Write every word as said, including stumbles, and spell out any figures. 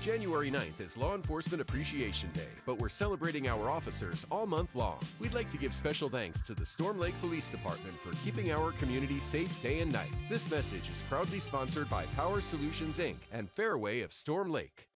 January ninth is Law Enforcement Appreciation Day, but we're celebrating our officers all month long. We'd like to give special thanks to the Storm Lake Police Department for keeping our community safe day and night. This message is proudly sponsored by Power Solutions, Incorporated and Fairway of Storm Lake.